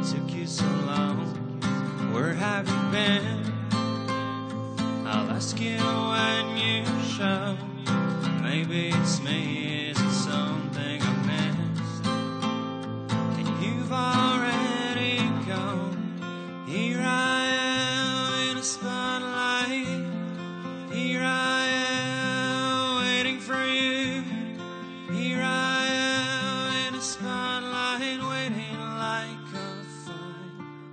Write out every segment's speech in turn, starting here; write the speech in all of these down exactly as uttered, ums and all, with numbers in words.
took you so long? Where have you been? I'll ask you when you show. Maybe it's me, is it something I missed? And you've already gone. Here I am in a spotlight. Here I am waiting for you. Here I am in a spotlight, waiting like a fool.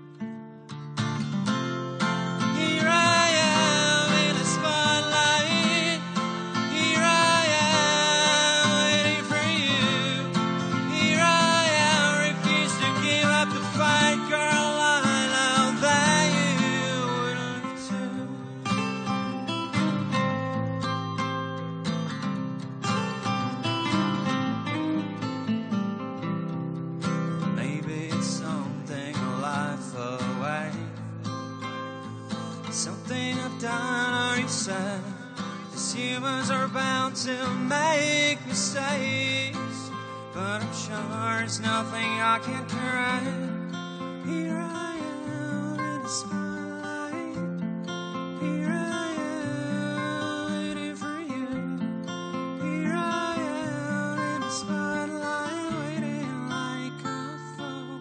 Here I am in a spotlight. Here I am waiting for you. Here I am, refuse to give up the fight, girl. I know that you wouldn't too. Maybe it's something a life away, something I've done or you said. Cause humans are bound to make mistakes, but I'm sure it's nothing I can correct. Here I am in the spotlight. Here I am waiting for you. Here I am in the spotlight, waiting like a fool.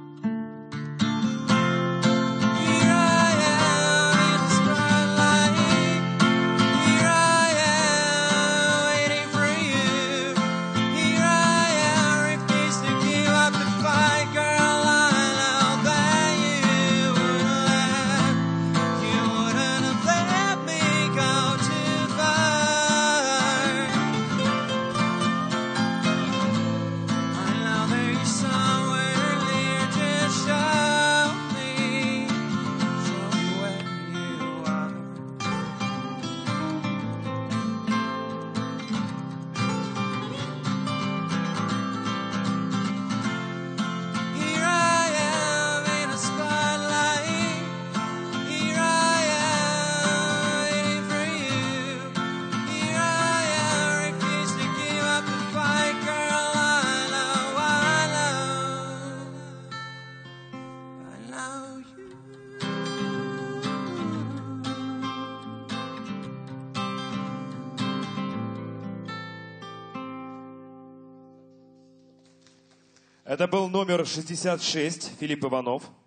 Here I am in the spotlight. Here I am waiting for you. Here I am, refuse to give up the fight, girl. I know that you wouldn't let, you wouldn't have let me go too far. I know that you're somewhere near, just show me, show me where you are. Here I am in a spotlight. Here I am waiting for you. Here I am, refuse to give up the fight, girl. I know, I know, I know you. Это был номер шестьдесят шесть, Филипп Иванов.